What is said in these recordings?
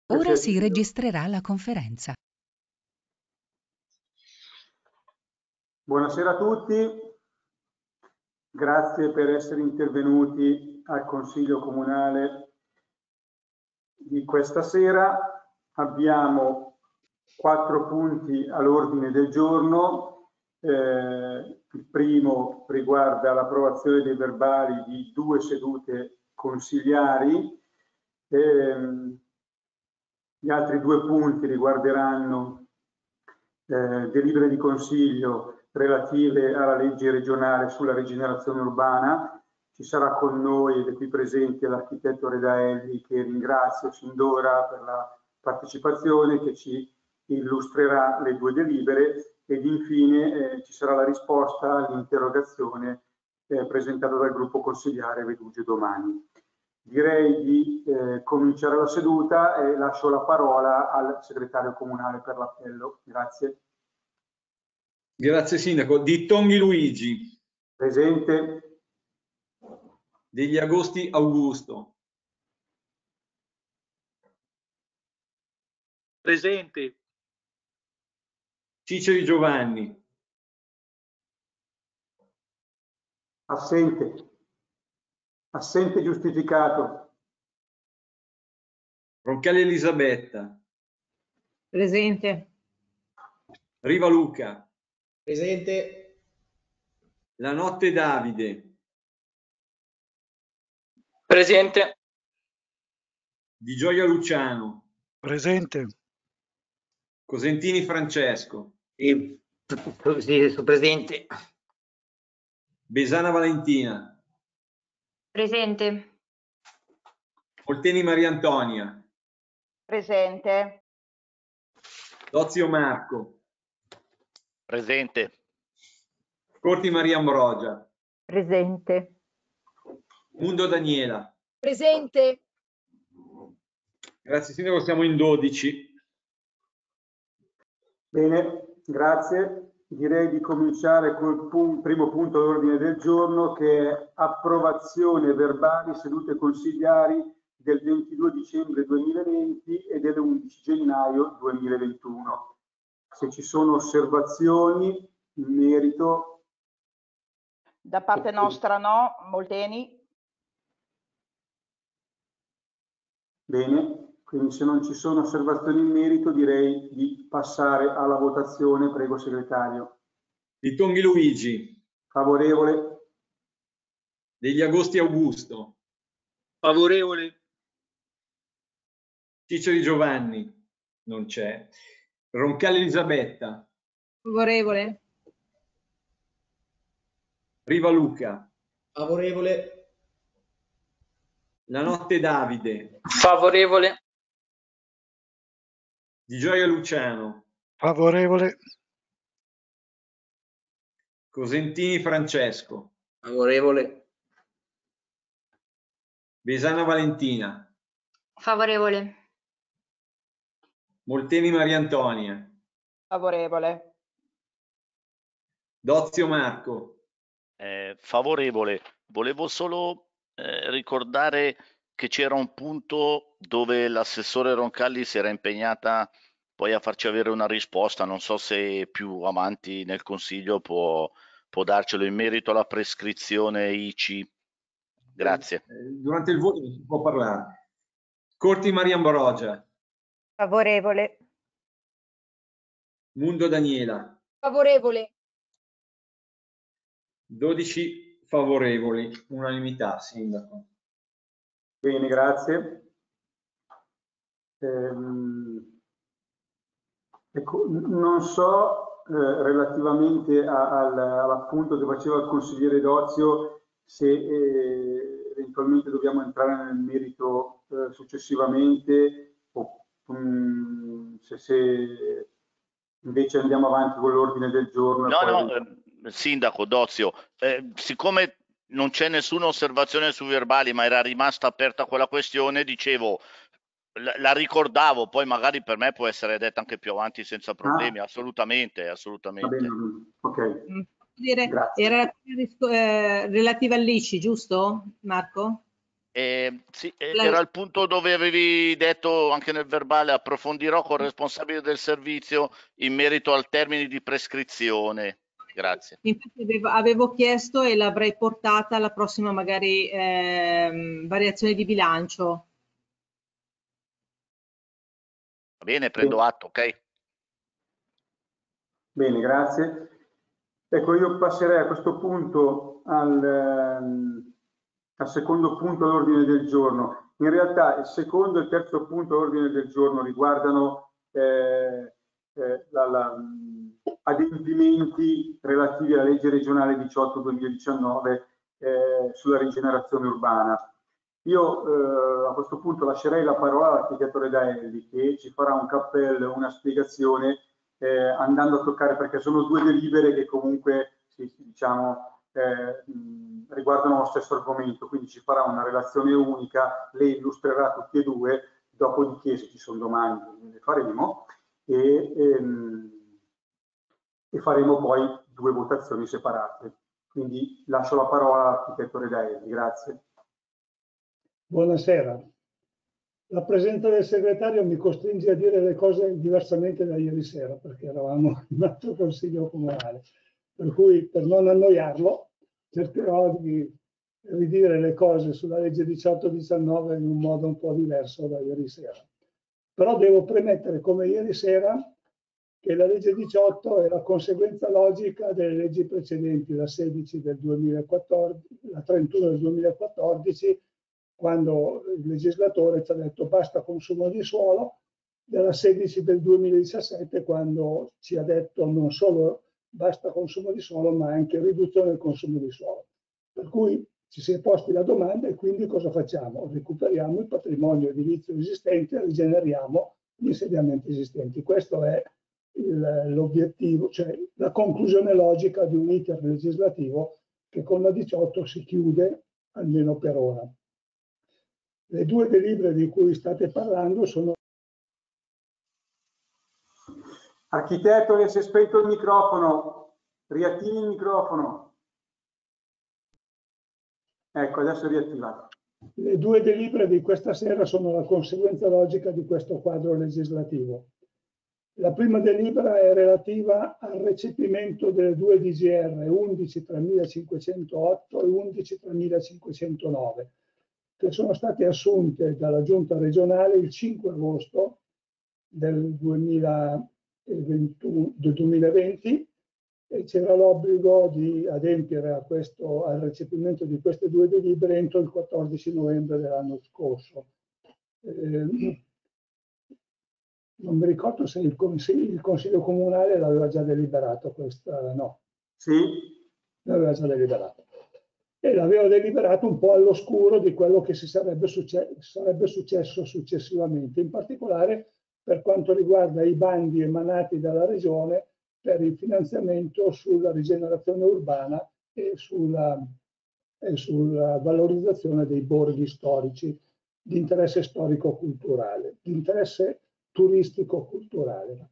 Ora si registrerà la conferenza. Buonasera a tutti, grazie per essere intervenuti al Consiglio Comunale di questa sera. Abbiamo 4 punti all'ordine del giorno. Il primo riguarda l'approvazione dei verbali di 2 sedute consigliari. Gli altri 2 punti riguarderanno delibere di consiglio relative alla legge regionale sulla rigenerazione urbana. Ci sarà con noi ed è qui presente l'architetto Redaelli, che ringrazio sin d'ora per la partecipazione, che ci illustrerà le 2 delibere, ed infine ci sarà la risposta all'interrogazione presentata dal gruppo consigliare Vedugio domani. Direi di cominciare la seduta e lascio la parola al segretario comunale per l'appello. Grazie. Grazie Sindaco. Di Tonghi Luigi. Presente. Degli Agosti Augusto. Presente. Ciceri Giovanni. Assente. Assente giustificato. Roncalli Elisabetta. Presente. Riva Luca. Presente. La Notte Davide. Presente. Di Gioia Luciano. Presente. Cosentini Francesco. Sì, sono presente. Besana Valentina. Presente. Molteni Maria Antonia. Presente. Dozio Marco. Presente. Corti Maria Ambrogia. Presente. Mundo Daniela. Presente. Grazie Sindaco, siamo in 12. Bene, grazie. Direi di cominciare col primo punto all'ordine del giorno, che è approvazione verbali sedute consigliari del 22 dicembre 2020 e del 11 gennaio 2021. Se ci sono osservazioni in merito. Da parte nostra no, Molteni. Bene. Quindi se non ci sono osservazioni in merito direi di passare alla votazione. Prego segretario. Di Tonghi Luigi. Favorevole. Degli Agosti Augusto. Favorevole. Ciceri Giovanni. Non c'è. Roncalli Elisabetta. Favorevole. Riva Luca. Favorevole. La Notte Davide. Favorevole. Di Gioia Luciano. Favorevole. Cosentini Francesco. Favorevole. Besana Valentina. Favorevole. Molteni Maria Antonia. Favorevole. Dozio Marco. Favorevole. Volevo solo ricordare che c'era un punto dove l'assessore Roncalli si era impegnata poi a farci avere una risposta. Non so se più avanti nel Consiglio può darcelo in merito alla prescrizione ICI. Grazie. Durante il voto si può parlare. Corti Maria Ambrogia. Favorevole. Mundo Daniela. Favorevole. 12 favorevoli. Unanimità, Sindaco. Bene, grazie. Ecco, non so relativamente all'appunto che faceva il consigliere Dozio, se eventualmente dobbiamo entrare nel merito successivamente o se invece andiamo avanti con l'ordine del giorno. Sindaco Dozio, siccome non c'è nessuna osservazione sui verbali ma era rimasta aperta quella questione, dicevo, la ricordavo, poi magari per me può essere detta anche più avanti senza problemi. Assolutamente. Va bene, ok. Era relativa all'ICI, giusto Marco? Sì, era il punto dove avevi detto anche nel verbale: approfondirò col responsabile del servizio in merito al termine di prescrizione. Grazie. Infatti avevo chiesto e l'avrei portata alla prossima magari variazione di bilancio. Va bene, prendo atto, ok? Bene, grazie. Ecco, io passerei a questo punto al secondo punto all'ordine del giorno. In realtà il secondo e il terzo punto all'ordine del giorno riguardano adempimenti relativi alla legge regionale 18-2019 sulla rigenerazione urbana. Io a questo punto lascerei la parola all'architetto Redaelli, che ci farà un cappello, una spiegazione andando a toccare, perché sono due delibere che comunque diciamo, riguardano lo stesso argomento, quindi ci farà una relazione unica, lei illustrerà tutti e due, dopodiché se ci sono domande le faremo e faremo poi due votazioni separate. Quindi lascio la parola all'architetto Redaelli, grazie. Buonasera. La presenza del segretario mi costringe a dire le cose diversamente da ieri sera, perché eravamo in un altro consiglio comunale. Per cui, per non annoiarlo, cercherò di ridire le cose sulla legge 18-19 in un modo un po' diverso da ieri sera. Però devo premettere, come ieri sera, che la legge 18 è la conseguenza logica delle leggi precedenti, la 16 del 2014, la 31 del 2014, quando il legislatore ci ha detto basta consumo di suolo, della 16 del 2017, quando ci ha detto non solo basta consumo di suolo, ma anche riduzione del consumo di suolo. Per cui ci si è posti la domanda: e quindi cosa facciamo? Recuperiamo il patrimonio edilizio esistente, rigeneriamo gli insediamenti esistenti. Questo è l'obiettivo, cioè la conclusione logica di un iter legislativo che con la 18 si chiude, almeno per ora. Le due delibere di cui state parlando sono... Architetto, le si è spento il microfono, riattivi il microfono. Ecco, adesso è riattivato. Le due delibere di questa sera sono la conseguenza logica di questo quadro legislativo. La prima delibera è relativa al recepimento delle due DGR 11.3508 e 11.3509, che sono state assunte dalla Giunta regionale il 5 agosto del 2020 e c'era l'obbligo di adempiere a al recepimento di queste due delibere entro il 14 novembre dell'anno scorso. Non mi ricordo se il Consiglio Comunale l'aveva già deliberato questa, no. Sì. L'aveva già deliberato. E l'aveva deliberato un po' all'oscuro di quello che sarebbe successo successivamente, in particolare per quanto riguarda i bandi emanati dalla Regione per il finanziamento sulla rigenerazione urbana e sulla valorizzazione dei borghi storici di interesse storico-culturale, di interesse turistico-culturale.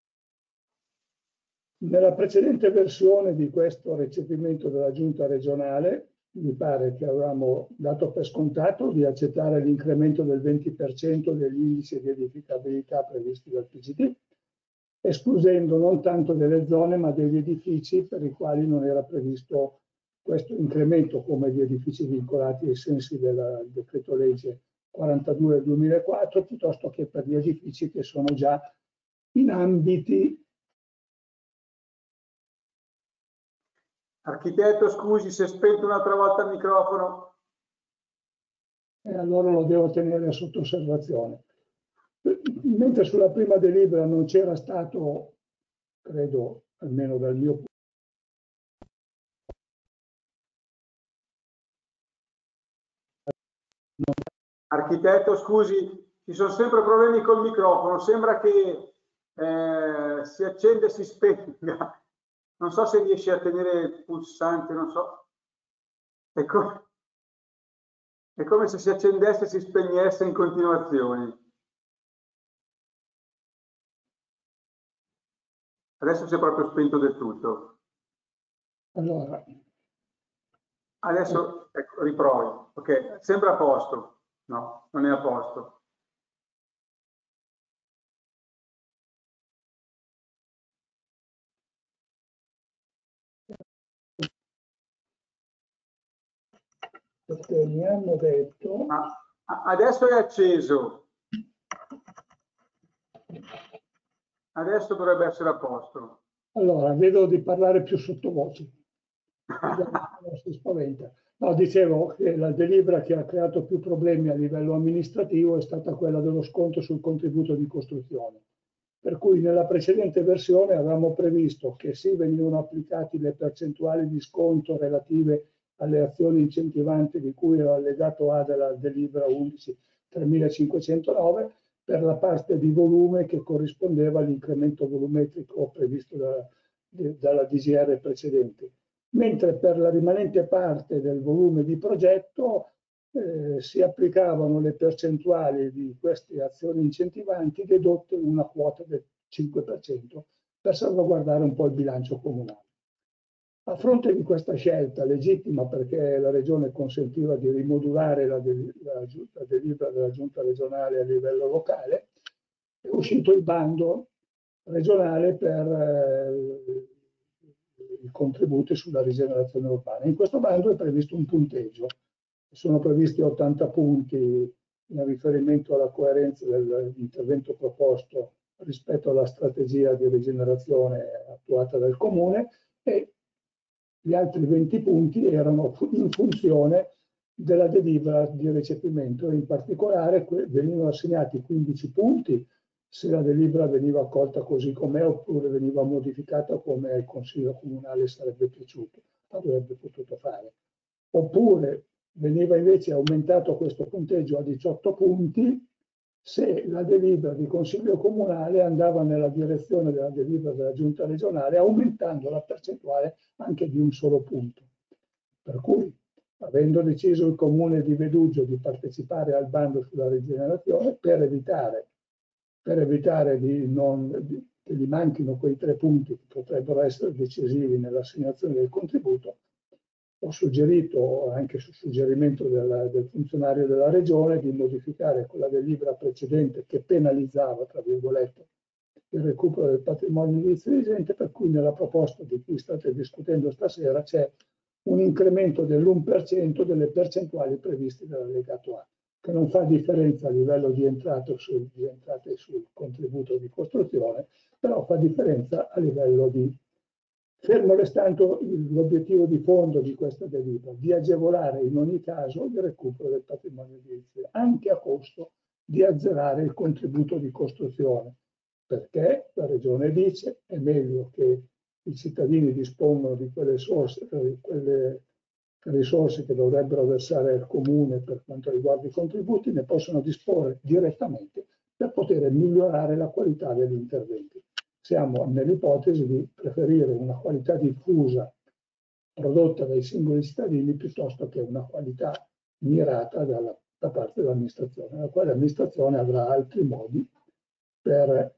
Nella precedente versione di questo recepimento della Giunta regionale, mi pare che avevamo dato per scontato di accettare l'incremento del 20% degli indici di edificabilità previsti dal PGD, escludendo non tanto delle zone ma degli edifici per i quali non era previsto questo incremento, come gli edifici vincolati ai sensi del decreto legge 42 del 2004, piuttosto che per gli edifici che sono già in ambiti. Architetto, scusi, si è spento un'altra volta il microfono. E allora lo devo tenere sotto osservazione. Mentre sulla prima delibera non c'era stato, credo, almeno dal mio punto di vista. Architetto, scusi, ci sono sempre problemi col microfono, sembra che si accende e si spenga. Non so se riesce a tenere il pulsante, non so. È come se si accendesse e si spegnesse in continuazione. Adesso si è proprio spento del tutto. Allora, Adesso ecco, riprovi. Ok, sembra a posto. No, non è a posto. Perché mi hanno detto... Adesso è acceso. Adesso dovrebbe essere a posto. Allora, vedo di parlare più sottovoce. Si spaventa. No, dicevo che la delibera che ha creato più problemi a livello amministrativo è stata quella dello sconto sul contributo di costruzione. Per cui nella precedente versione avevamo previsto che sì, venivano applicati le percentuali di sconto relative alle azioni incentivanti di cui era allegato A della delibera 11.3509 per la parte di volume che corrispondeva all'incremento volumetrico previsto dalla DGR precedente. Mentre per la rimanente parte del volume di progetto si applicavano le percentuali di queste azioni incentivanti dedotte una quota del 5% per salvaguardare un po' il bilancio comunale. A fronte di questa scelta legittima, perché la Regione consentiva di rimodulare la delibera della Giunta regionale a livello locale, è uscito il bando regionale per i contributi sulla rigenerazione urbana. In questo bando è previsto un punteggio, sono previsti 80 punti in riferimento alla coerenza dell'intervento proposto rispetto alla strategia di rigenerazione attuata dal Comune e gli altri 20 punti erano in funzione della delibera di recepimento. In particolare venivano assegnati 15 punti se la delibera veniva accolta così com'è oppure veniva modificata come il Consiglio Comunale sarebbe piaciuto, avrebbe potuto fare. Oppure veniva invece aumentato questo punteggio a 18 punti se la delibera di Consiglio Comunale andava nella direzione della delibera della Giunta regionale, aumentando la percentuale anche di un solo punto. Per cui, avendo deciso il Comune di Veduggio di partecipare al bando sulla rigenerazione, per evitare che gli manchino quei 3 punti che potrebbero essere decisivi nell'assegnazione del contributo, ho suggerito, anche su suggerimento del funzionario della Regione, di modificare quella delibera precedente che penalizzava, tra virgolette, il recupero del patrimonio edilizio vigente, per cui nella proposta di cui state discutendo stasera c'è un incremento dell'1% delle percentuali previste dall'allegato A, che non fa differenza a livello di entrate sul contributo di costruzione, però fa differenza a livello di... Fermo restando l'obiettivo di fondo di questa delibera, di agevolare in ogni caso il recupero del patrimonio edilizio, anche a costo di azzerare il contributo di costruzione, perché la Regione dice è meglio che i cittadini dispongano di quelle risorse che dovrebbero versare al Comune per quanto riguarda i contributi, ne possono disporre direttamente per poter migliorare la qualità degli interventi. Siamo nell'ipotesi di preferire una qualità diffusa prodotta dai singoli cittadini piuttosto che una qualità mirata da parte dell'amministrazione, la quale l'amministrazione avrà altri modi per...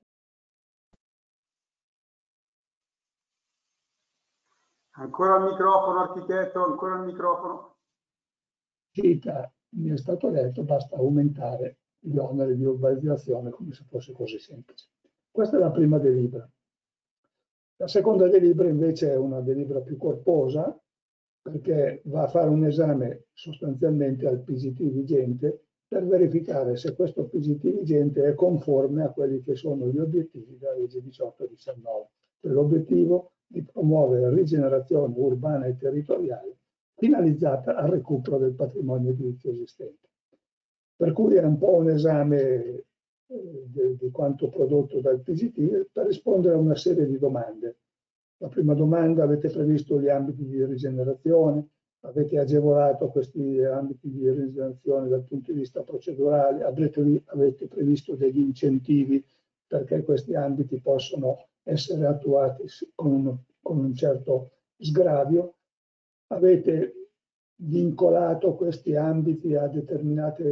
Ancora il microfono, architetto, ancora il microfono. Mi è stato detto, basta aumentare gli oneri di urbanizzazione come se fosse così semplice. Questa è la prima delibera. La seconda delibera invece è una delibera più corposa perché va a fare un esame sostanzialmente al PGT vigente per verificare se questo PGT vigente è conforme a quelli che sono gli obiettivi della legge 18-19. Cioè l'obiettivo di promuovere rigenerazione urbana e territoriale finalizzata al recupero del patrimonio edilizio esistente. Per cui è un po' un esame di quanto prodotto dal PGT per rispondere a una serie di domande. La prima domanda: avete previsto gli ambiti di rigenerazione? Avete agevolato questi ambiti di rigenerazione dal punto di vista procedurale? Avete previsto degli incentivi perché questi ambiti possono essere attuati con un certo sgravio? Avete vincolato questi ambiti a determinate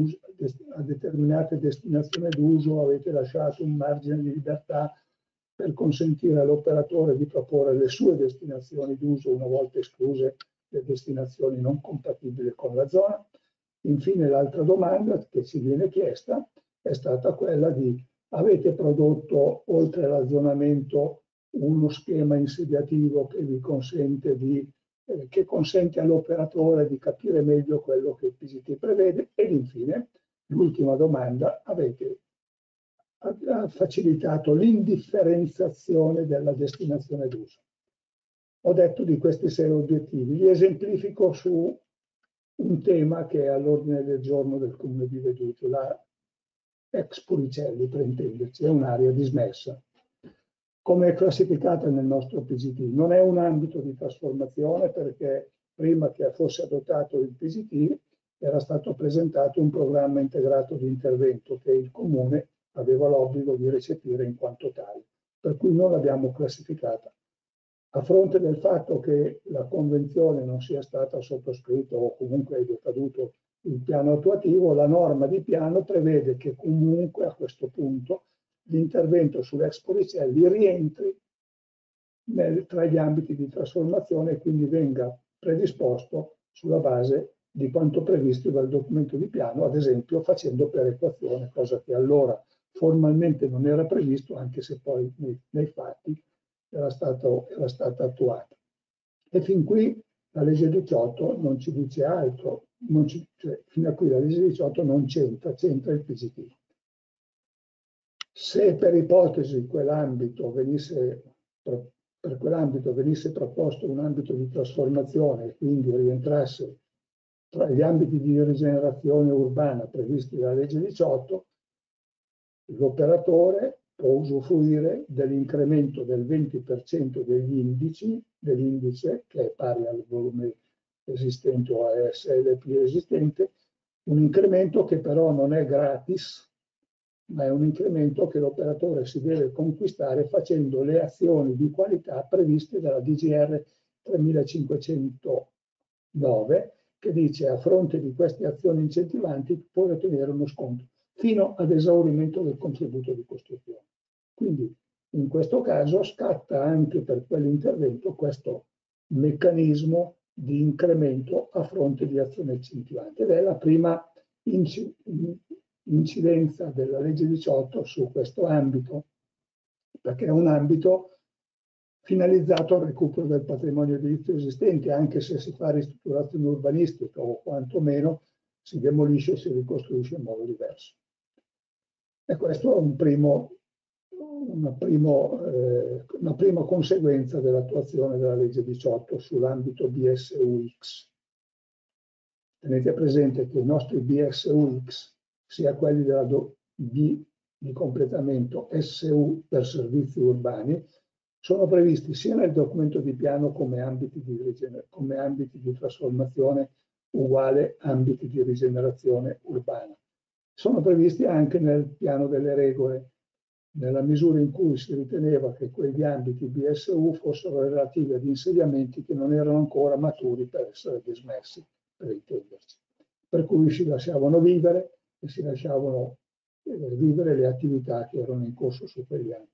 destinazioni d'uso? Avete lasciato un margine di libertà per consentire all'operatore di proporre le sue destinazioni d'uso una volta escluse le destinazioni non compatibili con la zona. Infine l'altra domanda che ci viene chiesta è stata quella di: avete prodotto oltre all'azzonamento uno schema insediativo che vi consente che consente all'operatore di capire meglio quello che il PGT prevede? Ed infine l'ultima domanda: avete facilitato l'indifferenziazione della destinazione d'uso? Ho detto di questi 6 obiettivi, li esemplifico su un tema che è all'ordine del giorno del Comune di Veduto, la ex Puricelli, per intenderci, è un'area dismessa. Come è classificata nel nostro PGT? Non è un ambito di trasformazione, perché prima che fosse adottato il PGT era stato presentato un programma integrato di intervento che il Comune aveva l'obbligo di recepire in quanto tale, per cui non l'abbiamo classificata. A fronte del fatto che la convenzione non sia stata sottoscritta o comunque è decaduto il piano attuativo, la norma di piano prevede che comunque a questo punto l'intervento sull'ex Puricelli rientri tra gli ambiti di trasformazione e quindi venga predisposto sulla base di quanto previsto dal documento di piano, ad esempio facendo perequazione, cosa che allora formalmente non era previsto, anche se poi nei fatti era stata attuata. E fin qui la legge 18 non ci dice altro, cioè, fino a qui la legge 18 non c'entra il PGT. Se per ipotesi per quell'ambito venisse proposto un ambito di trasformazione e quindi rientrasse tra gli ambiti di rigenerazione urbana previsti dalla legge 18, l'operatore può usufruire dell'incremento del 20% dell'indice, che è pari al volume esistente o a SLP esistente, un incremento che però non è gratis, ma è un incremento che l'operatore si deve conquistare facendo le azioni di qualità previste dalla DGR 3509, che dice: a fronte di queste azioni incentivanti puoi ottenere uno sconto fino ad esaurimento del contributo di costruzione. Quindi in questo caso scatta anche per quell'intervento questo meccanismo di incremento a fronte di azione incentivante, ed è la prima incidenza della legge 18 su questo ambito, perché è un ambito finalizzato al recupero del patrimonio edilizio esistente, anche se si fa ristrutturazione urbanistica o quantomeno si demolisce e si ricostruisce in modo diverso. E questo è una prima conseguenza dell'attuazione della legge 18 sull'ambito BSUX. Tenete presente che i nostri BSUX, sia quelli della B di completamento, SU per servizi urbani, sono previsti sia nel documento di piano come ambiti di trasformazione uguale ambiti di rigenerazione urbana. Sono previsti anche nel piano delle regole, nella misura in cui si riteneva che quegli ambiti BSU fossero relativi ad insediamenti che non erano ancora maturi per essere dismessi, per intenderci. Per cui si lasciavano vivere e si lasciavano vivere le attività che erano in corso su quegli ambiti.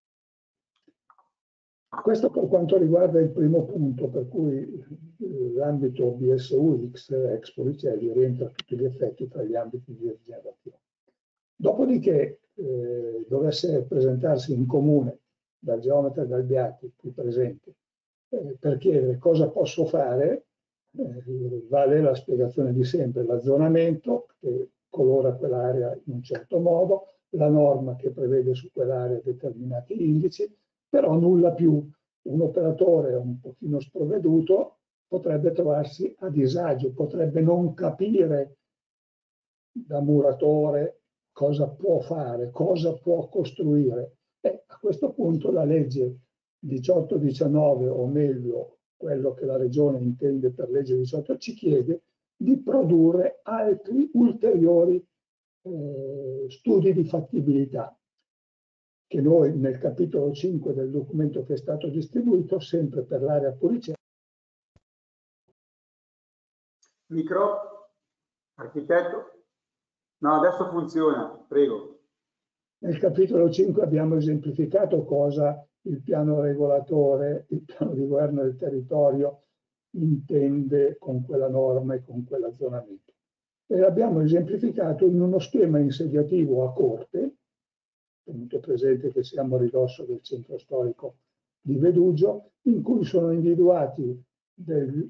Questo per quanto riguarda il primo punto, per cui l'ambito BSUX ex Puricelli rientra a tutti gli effetti tra gli ambiti di rigenerazione. Dopodiché dovesse presentarsi in comune dal geometra Galbiati qui presente per chiedere cosa posso fare, vale la spiegazione di sempre: l'azzonamento che colora quell'area in un certo modo, la norma che prevede su quell'area determinati indici, però nulla più. Un operatore un pochino sprovveduto potrebbe trovarsi a disagio, potrebbe non capire da muratore cosa può fare, cosa può costruire. E a questo punto la legge 1819, o meglio quello che la Regione intende per legge 18, ci chiede di produrre altri ulteriori studi di fattibilità, che noi nel capitolo 5 del documento che è stato distribuito, sempre per l'area Puricelli. Micro, architetto. No, adesso funziona, prego. Nel capitolo 5 abbiamo esemplificato cosa il piano regolatore, il piano di governo del territorio intende con quella norma e con quell'azzonamento. E l'abbiamo esemplificato in uno schema insediativo a corte, tenuto presente che siamo a ridosso del centro storico di Vedugio, in cui sono individuati degli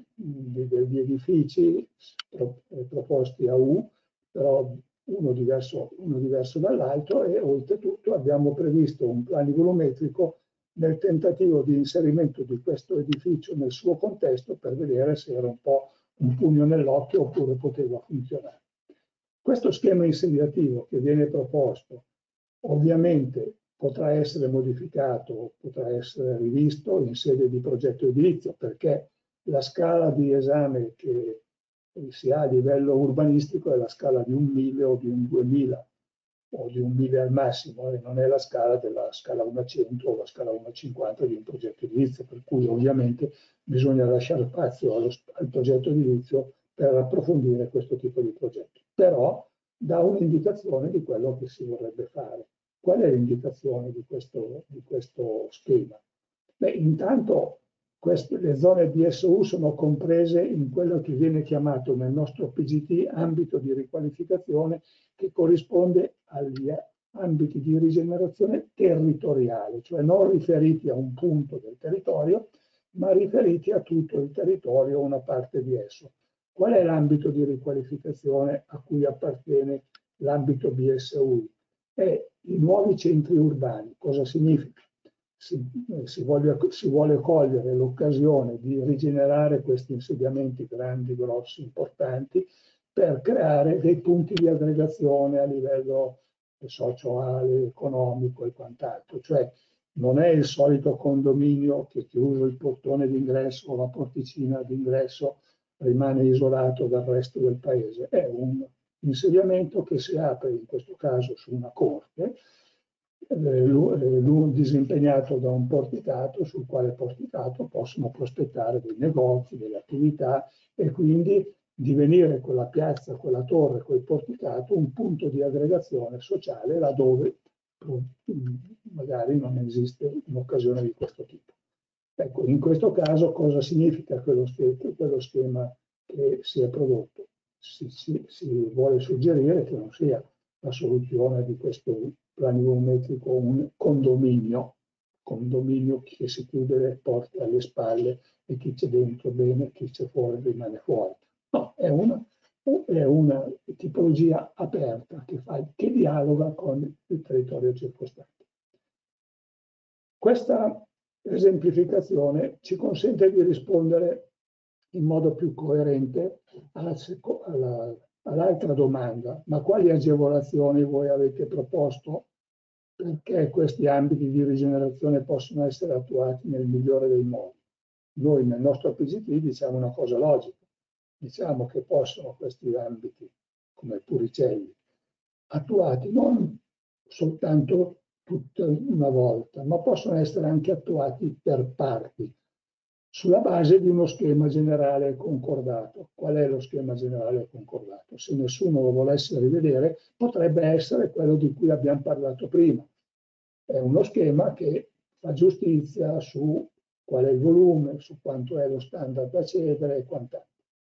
edifici proposti a U, però uno diverso dall'altro, e oltretutto abbiamo previsto un piano volumetrico nel tentativo di inserimento di questo edificio nel suo contesto per vedere se era un po' un pugno nell'occhio oppure poteva funzionare. Questo schema insediativo che viene proposto ovviamente potrà essere modificato, potrà essere rivisto in sede di progetto edilizio, perché la scala di esame che si ha a livello urbanistico è la scala di un 1000 o di un 2000 o di un 1000 al massimo, e non è la scala della scala 1/100 o la scala 1/50 di un progetto edilizio, per cui ovviamente bisogna lasciare spazio al progetto edilizio per approfondire questo tipo di progetto. Però dà un'indicazione di quello che si vorrebbe fare. Qual è l'indicazione di questo schema? Beh, intanto le zone DSU sono comprese in quello che viene chiamato nel nostro PGT ambito di riqualificazione, che corrisponde agli ambiti di rigenerazione territoriale, cioè non riferiti a un punto del territorio, ma riferiti a tutto il territorio o una parte di esso. Qual è l'ambito di riqualificazione a cui appartiene l'ambito BSUI? È i nuovi centri urbani. Cosa significa? Si vuole cogliere l'occasione di rigenerare questi insediamenti grandi, grossi, importanti, per creare dei punti di aggregazione a livello sociale, economico e quant'altro. Cioè non è il solito condominio che chiuso il portone d'ingresso o la porticina d'ingresso rimane isolato dal resto del paese. È un insediamento che si apre in questo caso su una corte, disimpegnato da un porticato, sul quale porticato possono prospettare dei negozi, delle attività, e quindi divenire quella piazza, quella torre, quel porticato un punto di aggregazione sociale laddove magari non esiste un'occasione di questo tipo. Ecco, in questo caso cosa significa quello schema che si è prodotto? Si vuole suggerire che non sia la soluzione di questo piano volumetrico un condominio che si chiude le porte alle spalle e chi c'è dentro bene, chi c'è fuori rimane fuori. No, è una tipologia aperta che dialoga con il territorio circostante. Questa esemplificazione ci consente di rispondere in modo più coerente all'altra domanda: ma quali agevolazioni voi avete proposto perché questi ambiti di rigenerazione possono essere attuati nel migliore dei modi? Noi nel nostro PGT diciamo una cosa logica, diciamo che possono questi ambiti, come Puricelli, attuati non soltanto tutta una volta, ma possono essere anche attuati per parti, sulla base di uno schema generale concordato. Qual è lo schema generale concordato? Se nessuno lo volesse rivedere, potrebbe essere quello di cui abbiamo parlato prima. È uno schema che fa giustizia su qual è il volume, su quanto è lo standard da cedere e quant'altro.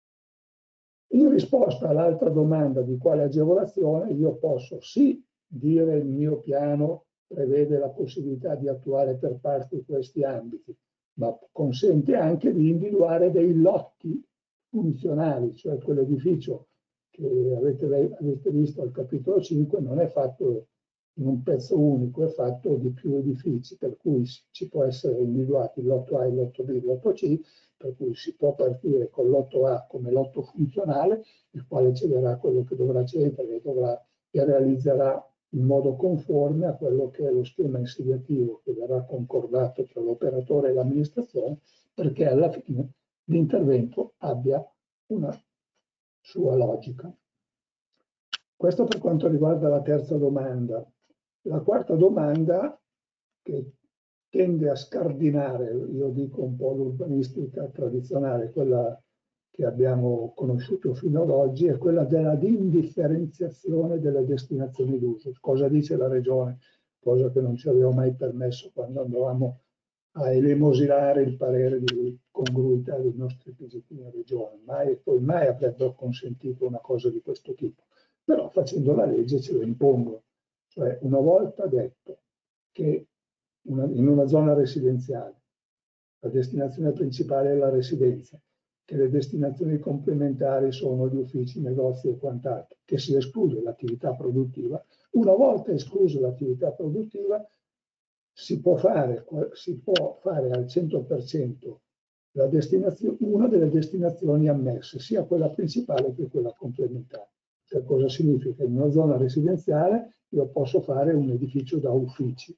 In risposta all'altra domanda di quale agevolazione, io posso sì dire il mio piano prevede la possibilità di attuare per parti questi ambiti, ma consente anche di individuare dei lotti funzionali, cioè quell'edificio che avete visto al capitolo 5 non è fatto in un pezzo unico, è fatto di più edifici, per cui ci può essere individuato il lotto A, il lotto B, il lotto C, per cui si può partire con lotto A come lotto funzionale, il quale cederà quello che dovrà cedere e realizzerà in modo conforme a quello che è lo schema insediativo che verrà concordato tra l'operatore e l'amministrazione, perché alla fine l'intervento abbia una sua logica. Questo per quanto riguarda la terza domanda. La quarta domanda, che tende a scardinare, io dico un po' l'urbanistica tradizionale, quella che abbiamo conosciuto fino ad oggi, è quella della indifferenziazione delle destinazioni d'uso. Cosa dice la Regione? Cosa che non ci aveva mai permesso quando andavamo a elemosinare il parere di congruità dei nostri PGT in regione, mai avrebbero consentito una cosa di questo tipo. Però facendo la legge ce lo impongono. Cioè, una volta detto che in una zona residenziale la destinazione principale è la residenza, che le destinazioni complementari sono gli uffici, i negozi e quant'altro, che si esclude l'attività produttiva. Una volta esclusa l'attività produttiva, si può fare al 100% una delle destinazioni ammesse, sia quella principale che quella complementare. Cioè, cosa significa? In una zona residenziale io posso fare un edificio da uffici.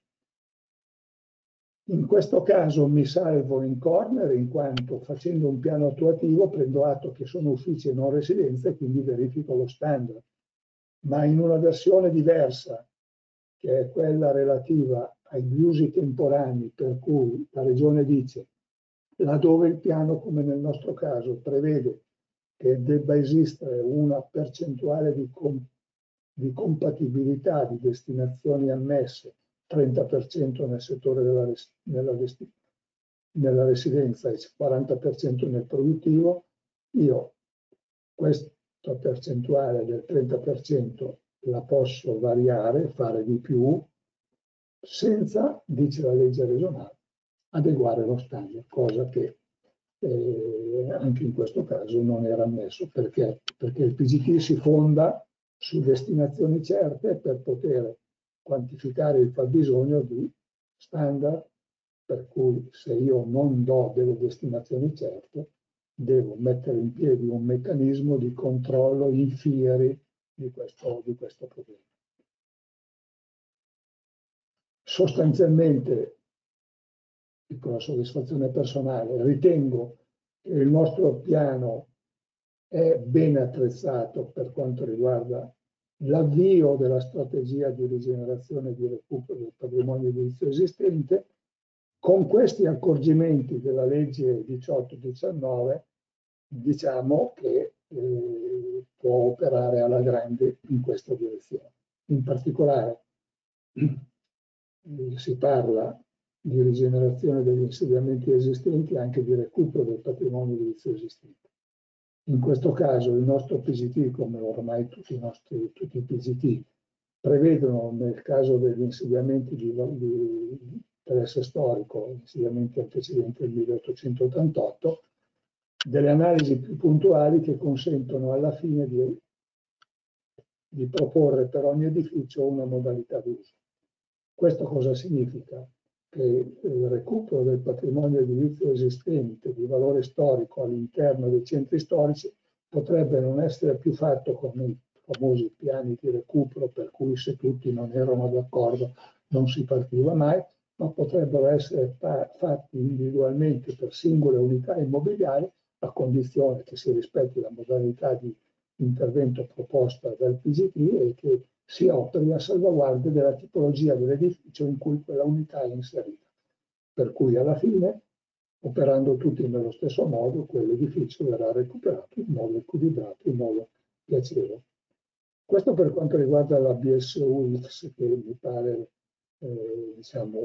In questo caso mi salvo in corner, in quanto facendo un piano attuativo prendo atto che sono uffici e non residenze e quindi verifico lo standard. Ma in una versione diversa, che è quella relativa agli usi temporanei, per cui la Regione dice, laddove il piano, come nel nostro caso, prevede che debba esistere una percentuale di compatibilità di destinazioni ammesse, 30% nel settore nella residenza e 40% nel produttivo, io questa percentuale del 30% la posso variare, fare di più, senza, dice la legge regionale, adeguare lo standard, cosa che anche in questo caso non era ammesso. Perché? Perché il PGT si fonda su destinazioni certe per poter quantificare il fabbisogno di standard, per cui se io non do delle destinazioni certe, devo mettere in piedi un meccanismo di controllo in fieri di questo problema. Sostanzialmente, con la soddisfazione personale, ritengo che il nostro piano è ben attrezzato per quanto riguarda l'avvio della strategia di rigenerazione e di recupero del patrimonio edilizio esistente. Con questi accorgimenti della legge 18-19 diciamo che può operare alla grande in questa direzione. In particolare si parla di rigenerazione degli insediamenti esistenti e anche di recupero del patrimonio edilizio esistente. In questo caso il nostro PGT, come ormai tutti i PGT, prevedono nel caso degli insediamenti di interesse storico, insediamenti antecedenti al 1888, delle analisi più puntuali che consentono alla fine di proporre per ogni edificio una modalità d'uso. Questo cosa significa? Che il recupero del patrimonio edilizio esistente di valore storico all'interno dei centri storici potrebbe non essere più fatto con i famosi piani di recupero, per cui se tutti non erano d'accordo non si partiva mai, ma potrebbero essere fatti individualmente per singole unità immobiliari, a condizione che si rispetti la modalità di intervento proposta dal PGT e che si operi a salvaguardia della tipologia dell'edificio in cui quella unità è inserita. Per cui alla fine, operando tutti nello stesso modo, quell'edificio verrà recuperato in modo equilibrato, in modo piacevole. Questo per quanto riguarda la BSU-IFS, che mi pare diciamo,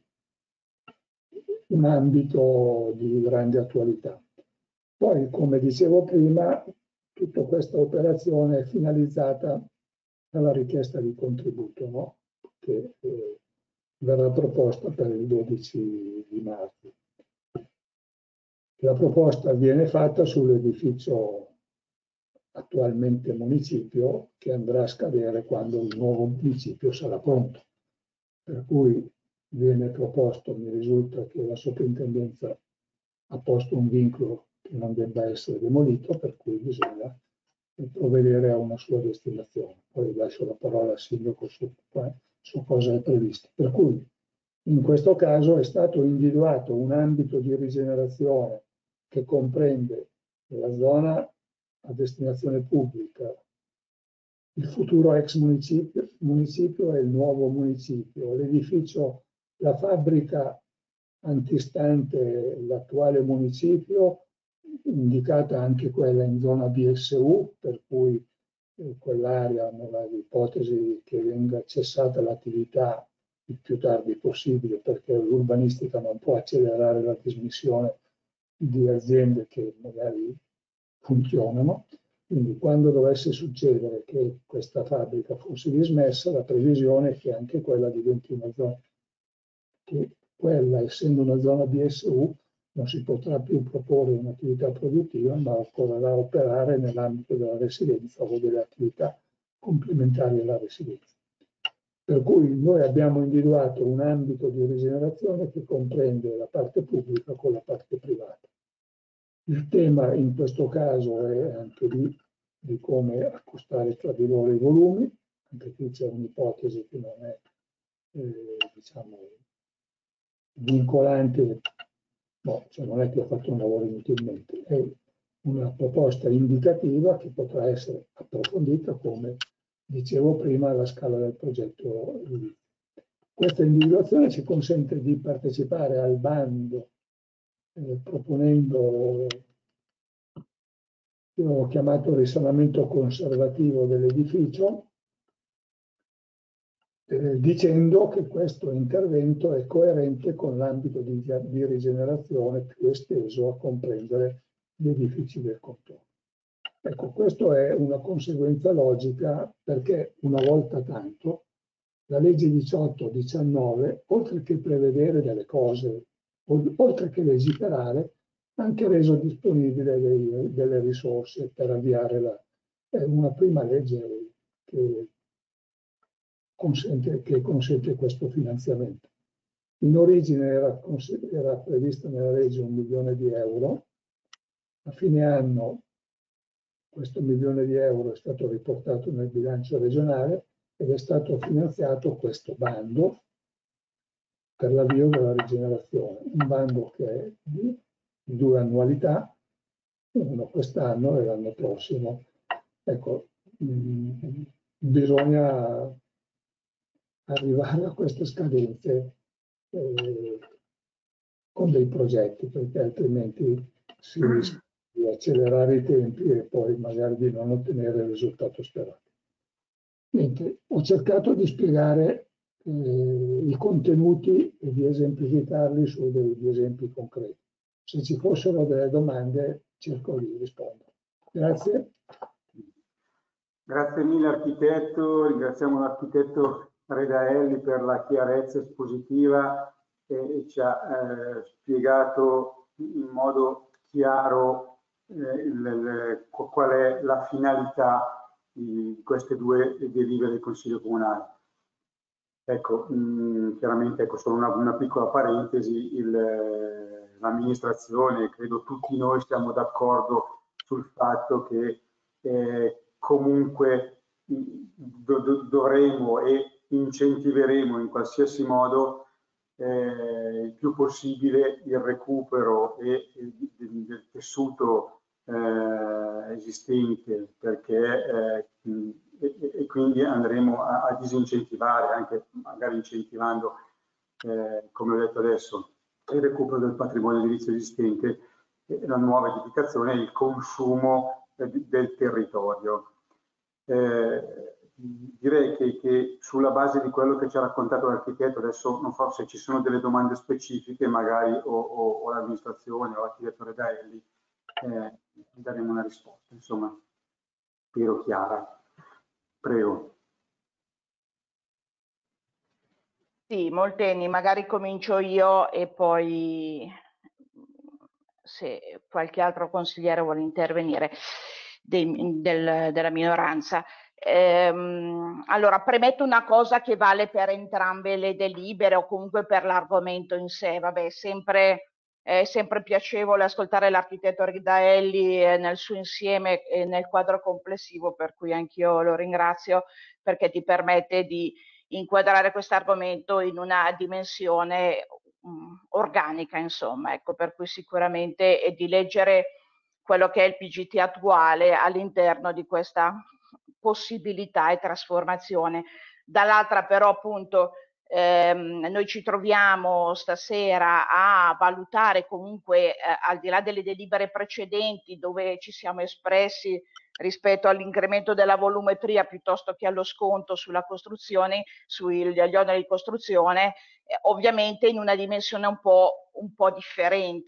un ambito di grande attualità. Poi, come dicevo prima, tutta questa operazione è finalizzata alla richiesta di contributo, no? Che verrà proposta per il 12 di marzo. La proposta viene fatta sull'edificio attualmente municipio, che andrà a scadere quando il nuovo municipio sarà pronto. Per cui viene proposto, mi risulta che la soprintendenza ha posto un vincolo che non debba essere demolito, per cui bisogna provvedere a una sua destinazione. Poi lascio la parola al sindaco su cosa è previsto. Per cui in questo caso è stato individuato un ambito di rigenerazione che comprende la zona a destinazione pubblica, il futuro ex municipio e il nuovo municipio, l'edificio, la fabbrica antistante l'attuale municipio, indicata anche quella in zona BSU, per cui quell'area, nell'ipotesi che venga cessata l'attività il più tardi possibile, perché l'urbanistica non può accelerare la dismissione di aziende che magari funzionano. Quindi quando dovesse succedere che questa fabbrica fosse dismessa, la previsione è che anche quella diventi una zona, che quella, essendo una zona BSU, non si potrà più proporre un'attività produttiva, ma occorrerà operare nell'ambito della residenza o delle attività complementari alla residenza. Per cui noi abbiamo individuato un ambito di rigenerazione che comprende la parte pubblica con la parte privata. Il tema in questo caso è anche di come accostare tra di loro i volumi, anche qui c'è un'ipotesi che non è diciamo, vincolante, no, cioè non è che ho fatto un lavoro inutilmente, è una proposta indicativa che potrà essere approfondita, come dicevo prima, alla scala del progetto. Questa individuazione ci consente di partecipare al bando proponendo, io l'ho chiamato risanamento conservativo dell'edificio, dicendo che questo intervento è coerente con l'ambito di rigenerazione più esteso a comprendere gli edifici del contorno. Ecco, questo è una conseguenza logica, perché una volta tanto la legge 18-19, oltre che prevedere delle cose, oltre che legiferare, ha anche reso disponibile delle risorse per avviare una prima legge che consente questo finanziamento. In origine era previsto nella legge 1 milione di euro, a fine anno questo 1 milione di euro è stato riportato nel bilancio regionale ed è stato finanziato questo bando per l'avvio della rigenerazione, un bando che è di 2 annualità, uno quest'anno e l'anno prossimo. Ecco, bisogna arrivare a queste scadenze con dei progetti, perché altrimenti si rischia di accelerare i tempi e poi magari di non ottenere il risultato sperato. Niente, ho cercato di spiegare i contenuti e di esemplificarli su degli esempi concreti. Se ci fossero delle domande, cerco di rispondere. Grazie. Grazie mille architetto, ringraziamo l'architetto Redaelli per la chiarezza espositiva e ci ha spiegato in modo chiaro qual è la finalità di queste due delibere del Consiglio Comunale. Ecco, chiaramente ecco, solo una piccola parentesi, l'amministrazione, credo tutti noi siamo d'accordo sul fatto che comunque dovremo e incentiveremo in qualsiasi modo il più possibile il recupero del tessuto esistente, perché e quindi andremo a disincentivare, anche magari incentivando, come ho detto adesso, il recupero del patrimonio edilizio esistente, la nuova edificazione e il consumo del territorio. Direi che sulla base di quello che ci ha raccontato l'architetto, adesso non so se ci sono delle domande specifiche, magari o l'amministrazione o l'architetto Redaelli, daremo una risposta, insomma, spero chiara. Prego. Sì, Molteni, magari comincio io e poi se qualche altro consigliere vuole intervenire della minoranza. Allora, premetto una cosa che vale per entrambe le delibere o comunque per l'argomento in sé. Vabbè, è sempre piacevole ascoltare l'architetto Redaelli nel suo insieme e nel quadro complessivo, per cui anch'io lo ringrazio, perché ti permette di inquadrare questo argomento in una dimensione organica, insomma, ecco, per cui sicuramente è di leggere quello che è il PGT attuale all'interno di questa possibilità e trasformazione. Dall'altra però appunto noi ci troviamo stasera a valutare comunque al di là delle delibere precedenti dove ci siamo espressi rispetto all'incremento della volumetria piuttosto che allo sconto sulla costruzione, sugli oneri di costruzione, ovviamente in una dimensione un po' differente,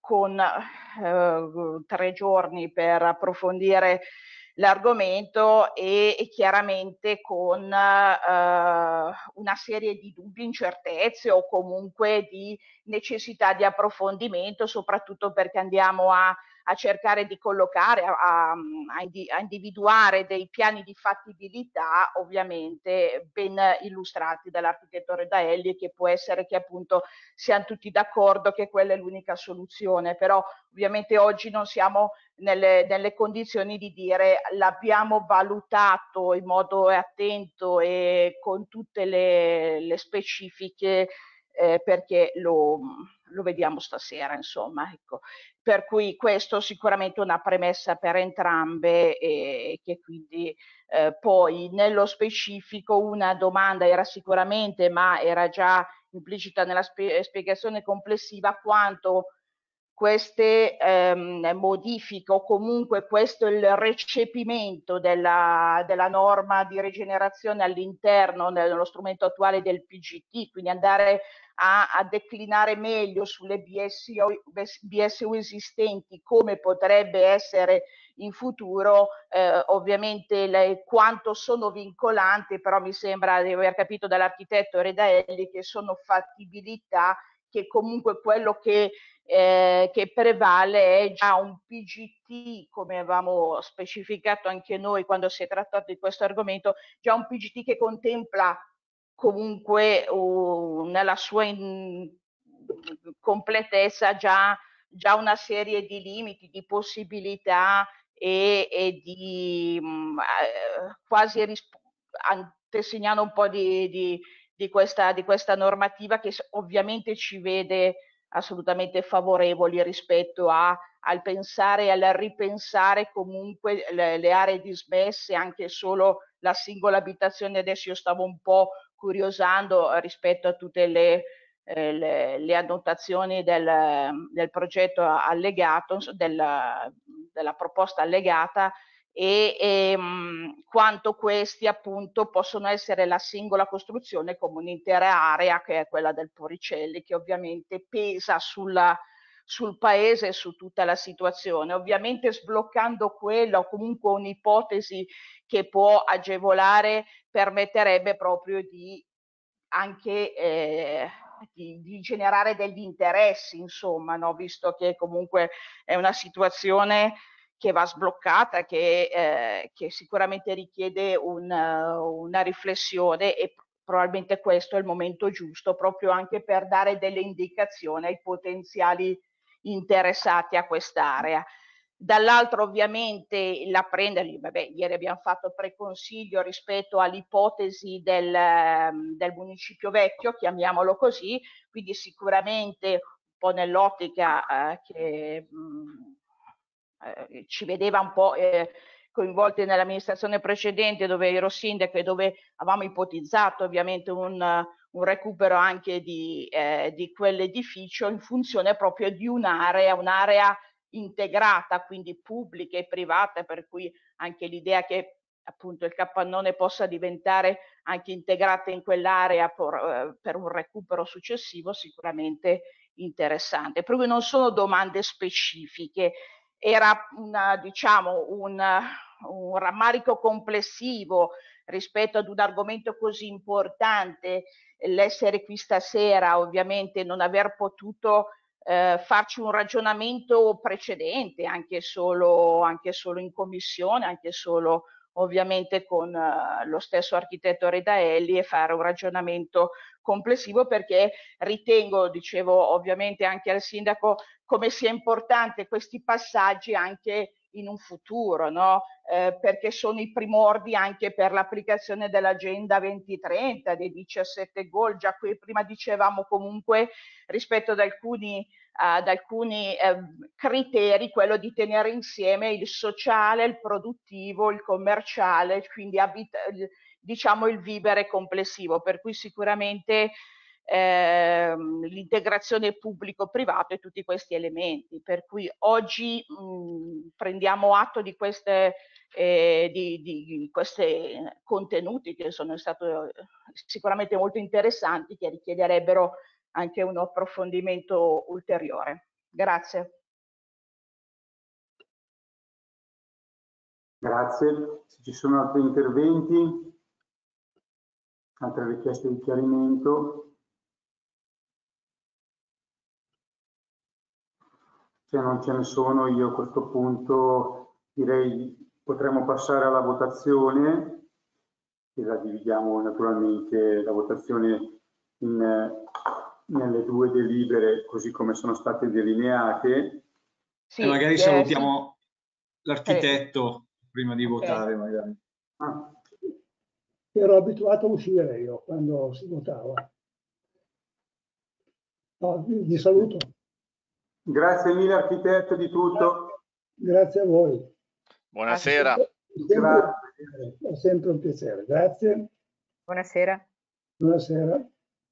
con 3 giorni per approfondire l'argomento e chiaramente con una serie di dubbi, incertezze o comunque di necessità di approfondimento, soprattutto perché andiamo a cercare di collocare, a individuare dei piani di fattibilità ovviamente ben illustrati dall'architetto Redaelli, e che può essere che appunto siamo tutti d'accordo che quella è l'unica soluzione, però ovviamente oggi non siamo nelle condizioni di dire l'abbiamo valutato in modo attento e con tutte le specifiche, perché lo vediamo stasera, insomma, ecco. Per cui questo sicuramente è una premessa per entrambe, e che quindi poi nello specifico una domanda era sicuramente, ma era già implicita nella spiegazione complessiva, quanto queste modifiche o comunque questo il recepimento della norma di rigenerazione all'interno nello strumento attuale del PGT, quindi andare a declinare meglio sulle BSU esistenti come potrebbe essere in futuro, ovviamente quanto sono vincolanti, però mi sembra di aver capito dall'architetto Redaelli che sono fattibilità, che comunque quello che prevale è già un PGT, come avevamo specificato anche noi quando si è trattato di questo argomento, già un PGT che contempla comunque nella sua completezza già una serie di limiti, di possibilità e di quasi antesignano un po' di questa normativa, che ovviamente ci vede assolutamente favorevoli rispetto al pensare e al ripensare comunque le aree dismesse, anche solo la singola abitazione. Adesso io stavo un po' curiosando rispetto a tutte le annotazioni del progetto allegato, della proposta allegata, e quanto questi appunto possono essere la singola costruzione come un'intera area, che è quella del Poricelli, che ovviamente pesa sul paese e su tutta la situazione. Ovviamente sbloccando quella o comunque un'ipotesi che può agevolare, permetterebbe proprio di anche di generare degli interessi, insomma, no? Visto che comunque è una situazione che va sbloccata, che sicuramente richiede una riflessione, e probabilmente questo è il momento giusto proprio anche per dare delle indicazioni ai potenziali interessati a quest'area. Dall'altro ovviamente la prenderli, vabbè, ieri abbiamo fatto il preconsiglio rispetto all'ipotesi del municipio vecchio, chiamiamolo così, quindi sicuramente un po' nell'ottica che ci vedeva un po' coinvolti nell'amministrazione precedente, dove ero sindaco e dove avevamo ipotizzato ovviamente un recupero anche di quell'edificio in funzione proprio di un'area integrata, quindi pubblica e privata, per cui anche l'idea che appunto il capannone possa diventare anche integrata in quell'area per un recupero successivo, sicuramente interessante. Per cui non sono domande specifiche, era diciamo un rammarico complessivo rispetto ad un argomento così importante, l'essere qui stasera, ovviamente non aver potuto farci un ragionamento precedente, anche solo in commissione, anche solo ovviamente con lo stesso architetto Redaelli, e fare un ragionamento complessivo, perché ritengo, dicevo ovviamente anche al sindaco, come sia importante questi passaggi anche in un futuro, no? Perché sono i primordi anche per l'applicazione dell'Agenda 2030, dei 17 goal. Già qui prima dicevamo comunque rispetto ad alcuni criteri, quello di tenere insieme il sociale, il produttivo, il commerciale, quindi diciamo il vivere complessivo, per cui sicuramente l'integrazione pubblico-privato e tutti questi elementi. Per cui oggi prendiamo atto di questi contenuti che sono stati sicuramente molto interessanti, che richiederebbero anche un approfondimento ulteriore. Grazie. Grazie. Se ci sono altri interventi, altre richieste di chiarimento. Se non ce ne sono, io a questo punto direi potremmo passare alla votazione e la dividiamo naturalmente la votazione nelle due delibere così come sono state delineate. Sì, e magari salutiamo l'architetto prima di votare. Magari. Ero abituato a uscire io quando si votava. No, vi saluto. Grazie mille architetto di tutto. Grazie a voi. Buonasera. È sempre un piacere. Grazie. Buonasera. Buonasera.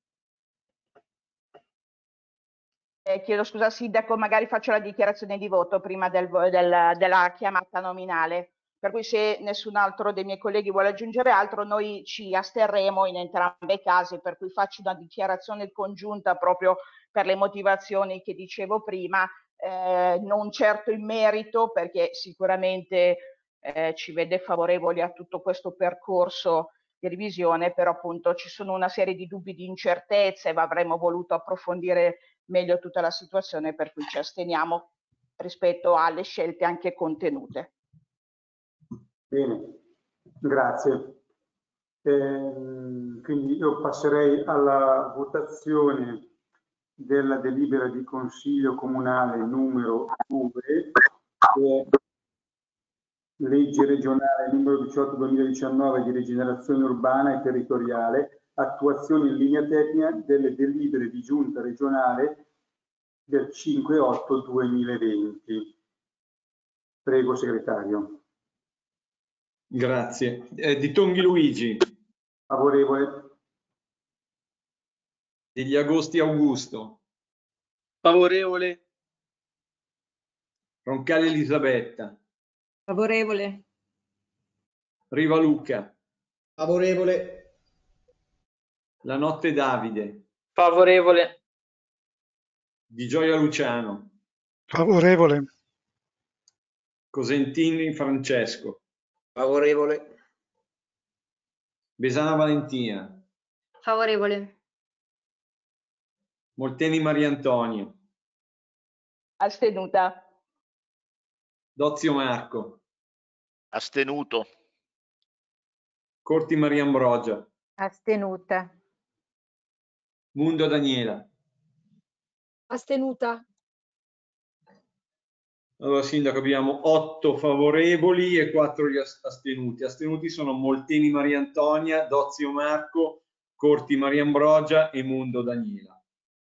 Chiedo scusa Sindaco, magari faccio la dichiarazione di voto prima della chiamata nominale, per cui se nessun altro dei miei colleghi vuole aggiungere altro noi ci asterremo in entrambi i casi, per cui faccio una dichiarazione congiunta proprio per le motivazioni che dicevo prima, non certo in merito perché sicuramente ci vede favorevoli a tutto questo percorso di revisione, però appunto ci sono una serie di dubbi, di incertezze, ma avremmo voluto approfondire meglio tutta la situazione, per cui ci asteniamo rispetto alle scelte anche contenute. Bene, grazie. Quindi io passerei alla votazione della delibera di Consiglio Comunale numero 2, che è legge regionale numero 18/2019 di rigenerazione urbana e territoriale, attuazione in linea tecnica delle delibere di giunta regionale del 5/8/2020. Prego, segretario. Grazie. Di Tonghi Luigi. Favorevole. Degli Agosti Augusto. Favorevole. Roncalli Elisabetta. Favorevole. Riva Luca. Favorevole. La Notte Davide. Favorevole. Di Gioia Luciano. Favorevole. Cosentini Francesco. Favorevole. Besana Valentina. Favorevole. Molteni Maria Antonia. Astenuta. Dozio Marco. Astenuto. Corti Maria Ambrogia. Astenuta. Mundo Daniela. Astenuta. Allora, Sindaco, abbiamo 8 favorevoli e 4 gli astenuti. Astenuti sono Molteni Maria Antonia, Dozio Marco, Corti Maria Ambrogia e Mundo Daniela.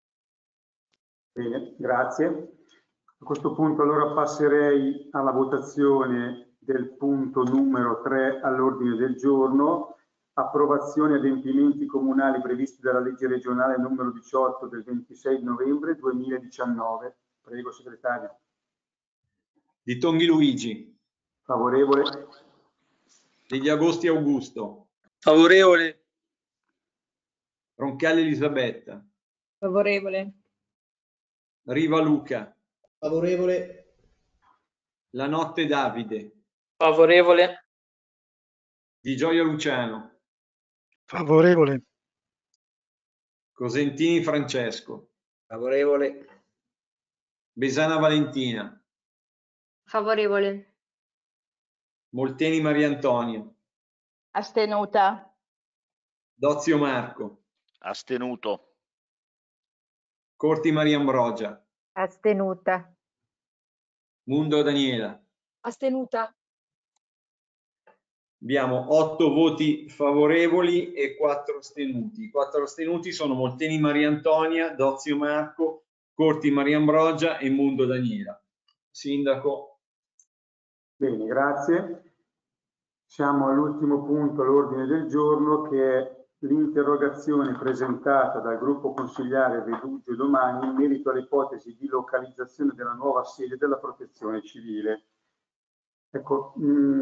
Bene, grazie. A questo punto allora passerei alla votazione del punto numero 3 all'ordine del giorno, approvazione adempimenti comunali previsti dalla legge regionale numero 18 del 26 novembre 2019. Prego, segretario. Di Tonghi Luigi. Favorevole. Degli Agosti Augusto. Favorevole. Roncalli Elisabetta. Favorevole. Riva Luca. Favorevole. La Notte Davide. Favorevole. Di Gioia Luciano. Favorevole. Cosentini Francesco. Favorevole. Besana Valentina. Favorevole. Molteni Maria Antonia. Astenuta. Dozio Marco. Astenuto. Corti Maria Ambrogia. Astenuta. Mundo Daniela. Astenuta. Abbiamo 8 voti favorevoli e 4 astenuti. I 4 astenuti sono Molteni Maria Antonia, Dozio Marco, Corti Maria Ambrogia e Mundo Daniela. Sindaco. Bene, grazie. Siamo all'ultimo punto all'ordine del giorno, che è l'interrogazione presentata dal gruppo consigliare Redugio Domani in merito all'ipotesi di localizzazione della nuova sede della Protezione Civile. Ecco,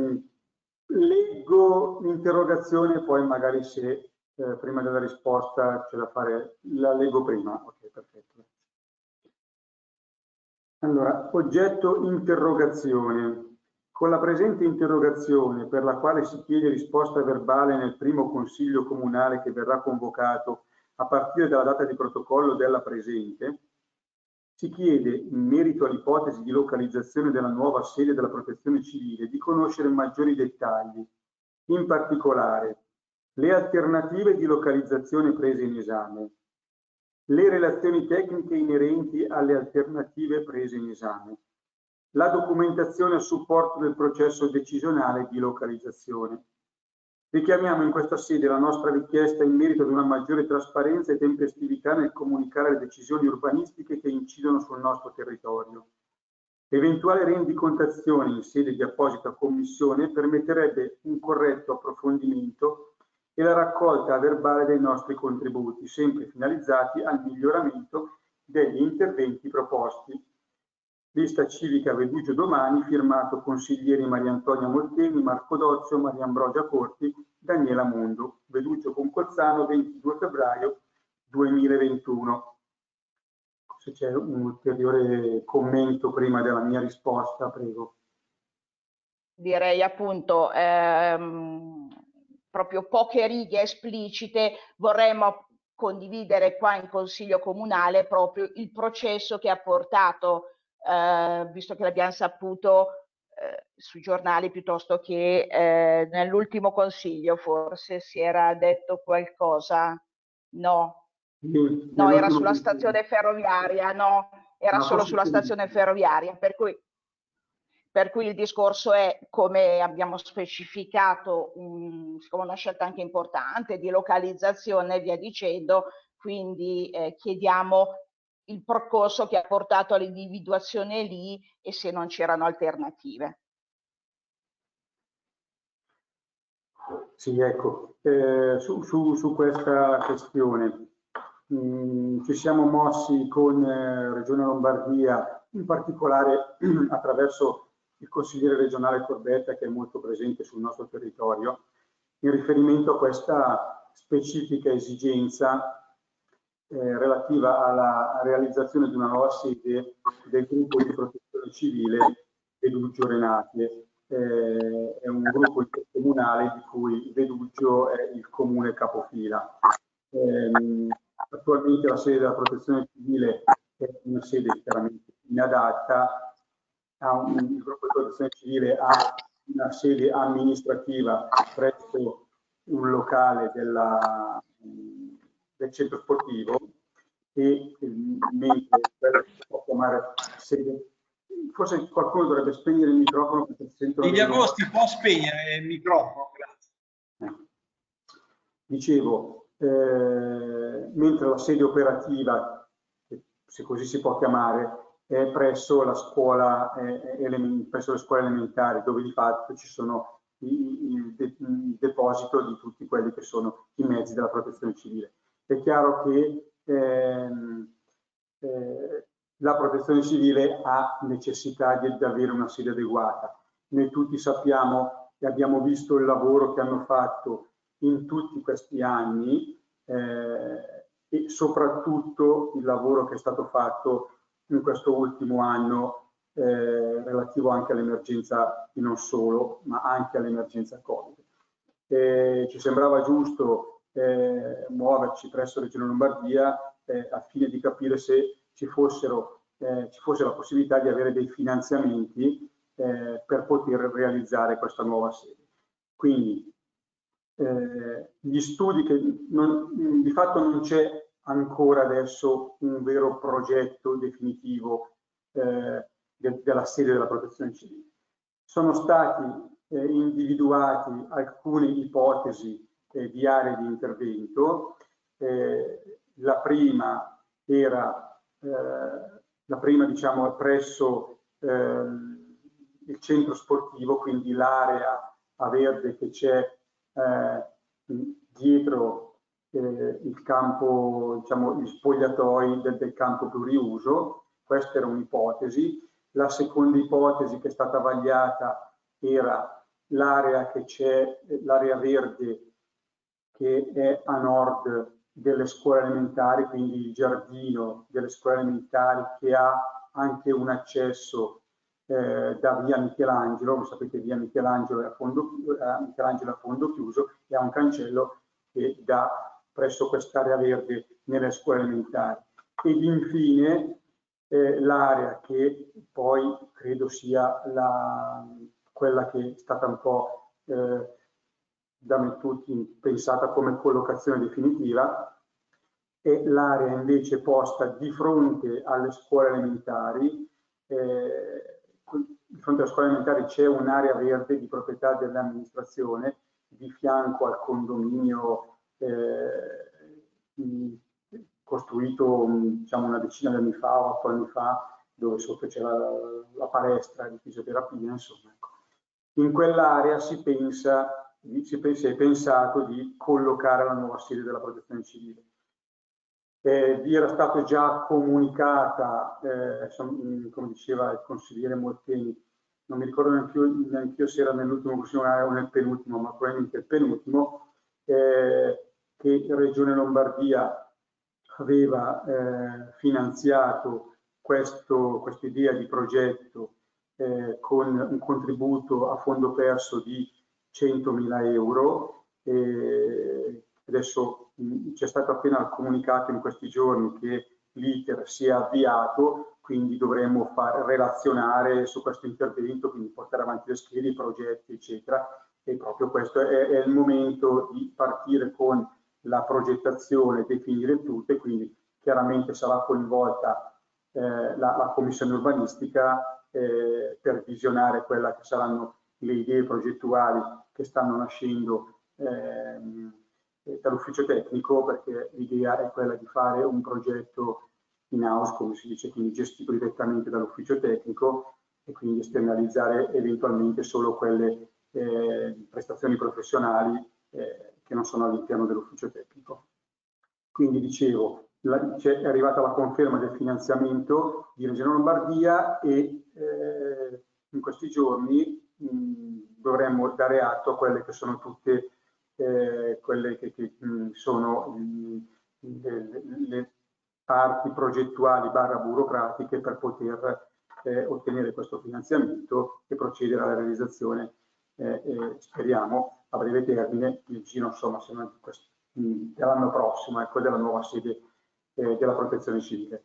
leggo l'interrogazione, poi magari se prima della risposta c'è da fare, la leggo prima. Ok, perfetto. Allora, oggetto interrogazione. Con la presente interrogazione, per la quale si chiede risposta verbale nel primo consiglio comunale che verrà convocato a partire dalla data di protocollo della presente, si chiede, in merito all'ipotesi di localizzazione della nuova sede della Protezione Civile, di conoscere maggiori dettagli, in particolare le alternative di localizzazione prese in esame, le relazioni tecniche inerenti alle alternative prese in esame, la documentazione a supporto del processo decisionale di localizzazione. Richiamiamo in questa sede la nostra richiesta in merito ad una maggiore trasparenza e tempestività nel comunicare le decisioni urbanistiche che incidono sul nostro territorio. Eventuale rendicontazione in sede di apposita commissione permetterebbe un corretto approfondimento e la raccolta verbale dei nostri contributi, sempre finalizzati al miglioramento degli interventi proposti. Lista civica Vedugio domani, firmato consiglieri Maria Antonia Molteni, Marco Dozio, Maria Ambrogia Corti, Daniela Mondo. Vedugio Concozzano, 22 febbraio 2021. Se c'è un ulteriore commento prima della mia risposta, prego. Direi appunto proprio poche righe esplicite, vorremmo condividere qua in Consiglio Comunale proprio il processo che ha portato, visto che l'abbiamo saputo sui giornali piuttosto che nell'ultimo Consiglio, forse si era detto qualcosa, no? No, era sulla stazione ferroviaria, no? Era solo sulla stazione ferroviaria, per cui il discorso è, come abbiamo specificato, siccome una scelta anche importante di localizzazione e via dicendo, quindi chiediamo il percorso che ha portato all'individuazione lì e se non c'erano alternative. Sì, ecco, su questa questione ci siamo mossi con Regione Lombardia, in particolare attraverso il consigliere regionale Corbetta, che è molto presente sul nostro territorio, in riferimento a questa specifica esigenza relativa alla realizzazione di una nuova sede del gruppo di protezione civile Vedugio Renate. È un gruppo intercomunale di cui Vedugio è il comune capofila. Attualmente la sede della protezione civile è una sede chiaramente inadatta. Il gruppo di protezione civile ha una sede amministrativa presso un locale del centro sportivo e mentre si può chiamare sede. Forse qualcuno dovrebbe spegnere il microfono perché sentono. Degli Agosti può spegnere il microfono, grazie. Dicevo, mentre la sede operativa, se così si può chiamare, è presso la scuola, presso le scuole elementari, dove di fatto ci sono il deposito di tutti quelli che sono i mezzi della protezione civile. È chiaro che la protezione civile ha necessità di avere una sede adeguata. Noi tutti sappiamo e abbiamo visto il lavoro che hanno fatto in tutti questi anni e soprattutto il lavoro che è stato fatto in questo ultimo anno relativo anche all'emergenza, e non solo, ma anche all'emergenza Covid. Ci sembrava giusto muoverci presso Regione Lombardia al fine di capire se ci fosse la possibilità di avere dei finanziamenti per poter realizzare questa nuova sede. Quindi gli studi che di fatto non c'è ancora adesso un vero progetto definitivo della sede della protezione civile. Sono stati individuati alcune ipotesi di aree di intervento. La prima diciamo presso il centro sportivo, quindi l'area a verde che c'è dietro il campo, diciamo, gli spogliatoi del campo pluriuso. Questa era un'ipotesi. La seconda ipotesi che è stata vagliata era l'area che c'è, l'area verde che è a nord delle scuole elementari, quindi il giardino delle scuole elementari che ha anche un accesso da via Michelangelo. Voi sapete, via Michelangelo è a fondo chiuso, e ha un cancello che dà presso quest'area verde nelle scuole elementari. Ed infine l'area che poi credo sia quella che è stata un po' da me tutti pensata come collocazione definitiva, è l'area invece posta di fronte alle scuole elementari. Di fronte alle scuole elementari c'è un'area verde di proprietà dell'amministrazione di fianco al condominio costruito diciamo una decina di anni fa o 8 anni fa, dove sotto c'era la palestra di fisioterapia, insomma. Ecco. In quell'area si è pensato di collocare la nuova sede della Protezione Civile. Vi era stato già comunicata, come diceva il consigliere Molteni, non mi ricordo neanche io se era nell'ultimo consiglio o nel penultimo, ma probabilmente il penultimo, che Regione Lombardia aveva finanziato questa idea di progetto con un contributo a fondo perso di 100.000 euro. Adesso c'è stato appena comunicato in questi giorni che l'iter si è avviato, quindi dovremo relazionare su questo intervento, quindi portare avanti le schede, i progetti, eccetera. E proprio questo è il momento di partire con la progettazione, definire tutto, e quindi chiaramente sarà coinvolta la commissione urbanistica per visionare quelle che saranno le idee progettuali che stanno nascendo dall'ufficio tecnico, perché l'idea è quella di fare un progetto in house, come si dice, quindi gestito direttamente dall'ufficio tecnico, e quindi esternalizzare eventualmente solo quelle prestazioni professionali che non sono all'interno dell'ufficio tecnico. Quindi dicevo, è arrivata la conferma del finanziamento di Regione Lombardia, e in questi giorni dovremmo dare atto a quelle che sono tutte quelle che sono le parti progettuali / burocratiche per poter ottenere questo finanziamento e procedere alla realizzazione, speriamo a breve termine, nel giro insomma dell'anno prossimo, ecco, della nuova sede della Protezione Civile.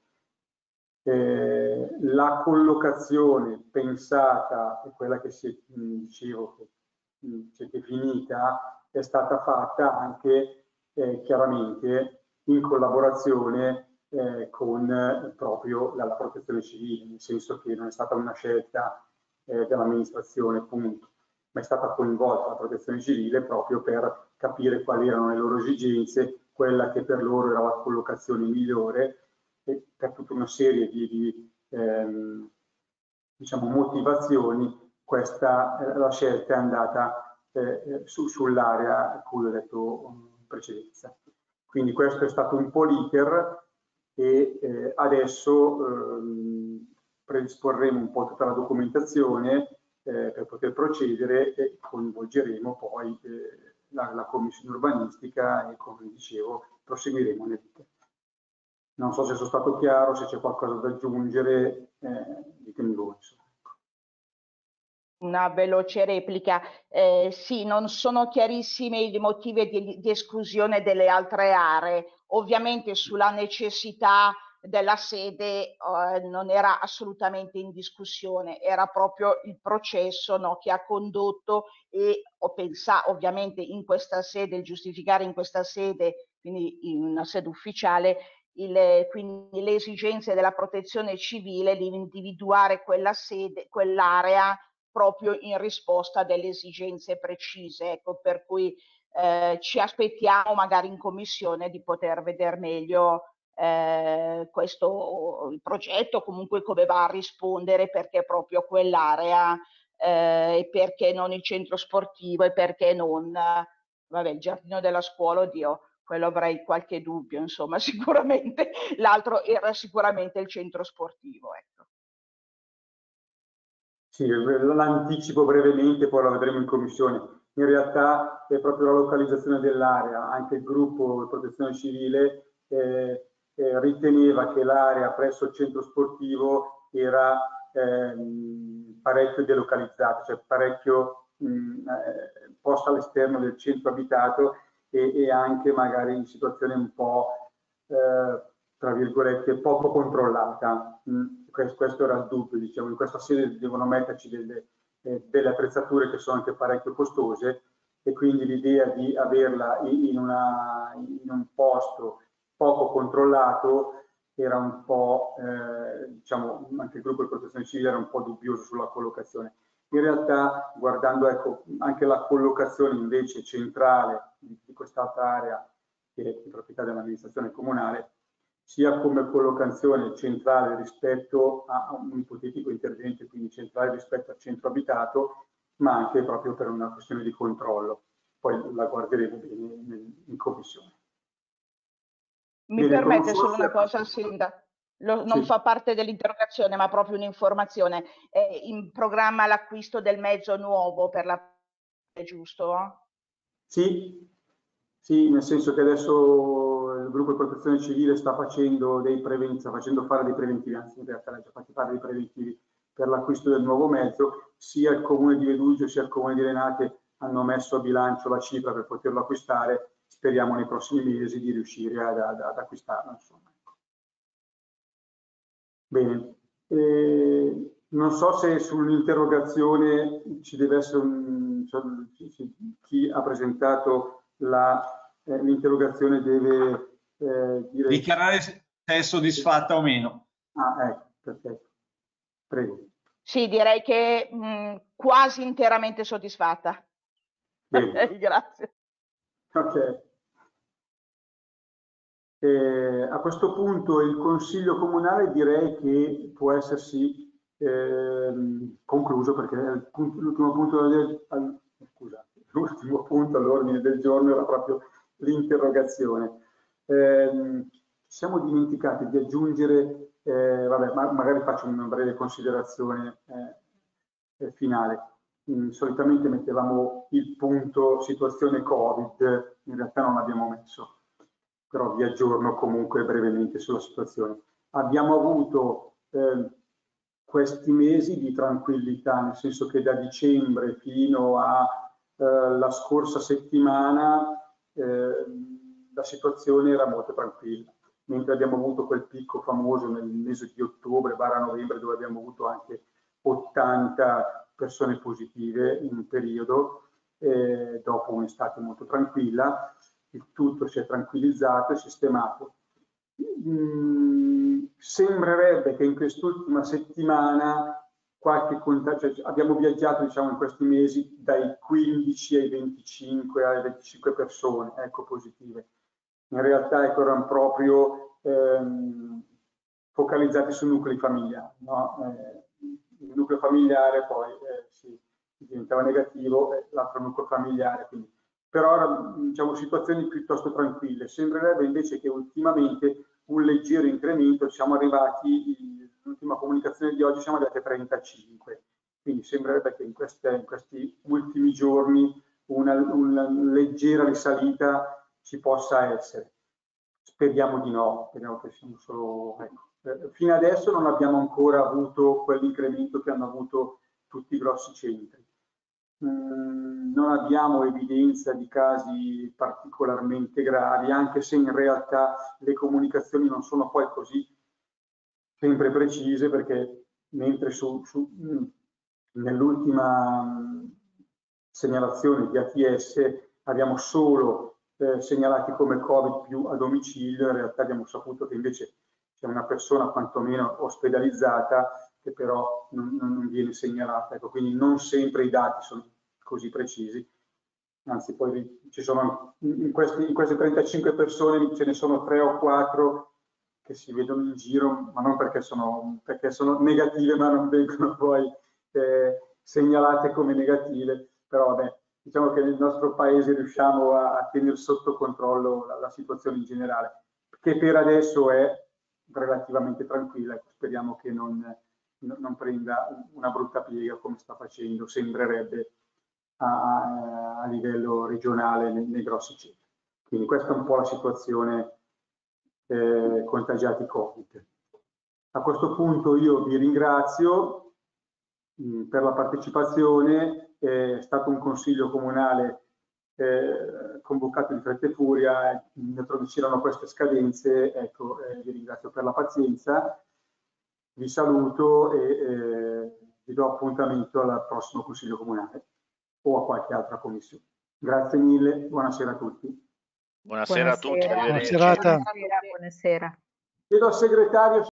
La collocazione pensata, e quella che dicevo che si è definita, è stata fatta anche chiaramente in collaborazione con proprio la Protezione Civile, nel senso che non è stata una scelta dell'amministrazione, punto, ma è stata coinvolta la Protezione Civile proprio per capire quali erano le loro esigenze, quella che per loro era la collocazione migliore, e per tutta una serie di diciamo, motivazioni la scelta è andata sull'area a cui ho detto in precedenza. Quindi questo è stato un po' l'iter, e adesso predisporremo un po' tutta la documentazione per poter procedere, e coinvolgeremo poi la commissione urbanistica, e come dicevo proseguiremo nell'iter. Non so se sono stato chiaro, se c'è qualcosa da aggiungere, ditemi voi. Una veloce replica. Sì, non sono chiarissimi i motivi di esclusione delle altre aree. Ovviamente sulla necessità della sede non era assolutamente in discussione, era proprio il processo, no, che ha condotto, e ho pensato ovviamente in questa sede, il giustificare in questa sede, quindi in una sede ufficiale, quindi le esigenze della Protezione Civile di individuare quella sede, quell'area proprio in risposta a delle esigenze precise, ecco, per cui ci aspettiamo magari in commissione di poter vedere meglio il progetto, comunque come va a rispondere, perché proprio quell'area, e perché non il centro sportivo, e perché non vabbè, il giardino della scuola, oddio, quello avrei qualche dubbio, insomma, sicuramente l'altro era sicuramente il centro sportivo, ecco. Sì, l'anticipo brevemente, poi lo vedremo in commissione. In realtà è proprio la localizzazione dell'area, anche il gruppo Protezione Civile riteneva che l'area presso il centro sportivo era parecchio delocalizzata, cioè parecchio posta all'esterno del centro abitato e anche magari in situazione un po' tra virgolette poco controllata. Questo era il dubbio, diciamo. In questa sede devono metterci delle attrezzature che sono anche parecchio costose, e quindi l'idea di averla in un posto poco controllato era un po', diciamo, anche il gruppo di protezione civile era un po' dubbioso sulla collocazione. In realtà, guardando, ecco, anche la collocazione invece centrale di quest'altra area, che è di proprietà dell'amministrazione comunale, sia come collocazione centrale rispetto a un ipotetico intervento, quindi centrale rispetto al centro abitato, ma anche proprio per una questione di controllo. Poi la guarderemo bene in commissione. Mi permette solo una cosa, Sindaco? Non fa parte dell'interrogazione, ma proprio un'informazione. È in programma l'acquisto del mezzo nuovo per la... È giusto? Sì, nel senso che adesso il gruppo di protezione civile sta facendo fare dei preventivi, anzi in realtà ha già fatto fare dei preventivi per l'acquisto del nuovo mezzo. Sia il comune di Vedugio sia il comune di Renate hanno messo a bilancio la cifra per poterlo acquistare. Speriamo nei prossimi mesi di riuscire ad acquistarlo. Insomma. Bene, non so se sull'interrogazione ci deve essere chi ha presentato l'interrogazione deve dire... dichiarare se è soddisfatta o meno. Ah, ecco, perfetto. Prego. Sì, direi che quasi interamente soddisfatta. Grazie. Ok. A questo punto il Consiglio Comunale direi che può essersi concluso, perché l'ultimo punto all'ordine del giorno era proprio l'interrogazione. Siamo dimenticati di aggiungere, magari faccio una breve considerazione finale. Solitamente mettevamo il punto situazione Covid, in realtà non l'abbiamo messo, però vi aggiorno comunque brevemente sulla situazione. Abbiamo avuto questi mesi di tranquillità, nel senso che da dicembre fino alla scorsa settimana la situazione era molto tranquilla, mentre abbiamo avuto quel picco famoso nel mese di ottobre/novembre, dove abbiamo avuto anche 80 persone positive in un periodo, dopo un'estate molto tranquilla. Il tutto si è tranquillizzato e sistemato. Sembrerebbe che in quest'ultima settimana qualche contagio, abbiamo viaggiato, diciamo, in questi mesi dai 15 ai 25 alle 25 persone, ecco, positive. In realtà erano proprio focalizzati su nuclei familiari, no? Il nucleo familiare poi diventava negativo, l'altro nucleo familiare, quindi. Però erano, diciamo, situazioni piuttosto tranquille. Sembrerebbe invece che ultimamente un leggero incremento, siamo arrivati, l'ultima comunicazione di oggi siamo arrivati a 35, quindi sembrerebbe che in questi ultimi giorni una leggera risalita ci possa essere. Speriamo di no, speriamo che siamo solo... Ecco. Fino adesso non abbiamo ancora avuto quell'incremento che hanno avuto tutti i grossi centri. Non abbiamo evidenza di casi particolarmente gravi, anche se in realtà le comunicazioni non sono poi così sempre precise, perché mentre nell'ultima segnalazione di ATS abbiamo solo segnalati come Covid più a domicilio, in realtà abbiamo saputo che invece c'è una persona quantomeno ospedalizzata che però non viene segnalata. Ecco, quindi non sempre i dati sono così precisi, anzi poi ci sono in queste 35 persone ce ne sono 3 o 4 che si vedono in giro, ma non perché sono negative, ma non vengono poi segnalate come negative. Però vabbè, diciamo che nel nostro paese riusciamo a tenere sotto controllo la situazione in generale, che per adesso è relativamente tranquilla. Speriamo che non prenda una brutta piega come sta facendo, sembrerebbe, a livello regionale nei grossi centri. Quindi questa è un po' la situazione contagiati Covid. A questo punto io vi ringrazio per la partecipazione. È stato un consiglio comunale convocato di fretta e furia, dentro che c'erano queste scadenze. Ecco, vi ringrazio per la pazienza, vi saluto e vi do appuntamento al prossimo consiglio comunale o a qualche altra commissione. Grazie mille, buonasera a tutti. Buonasera a tutti, Buona arrivederci. serata. Buonasera. Chiedo al segretario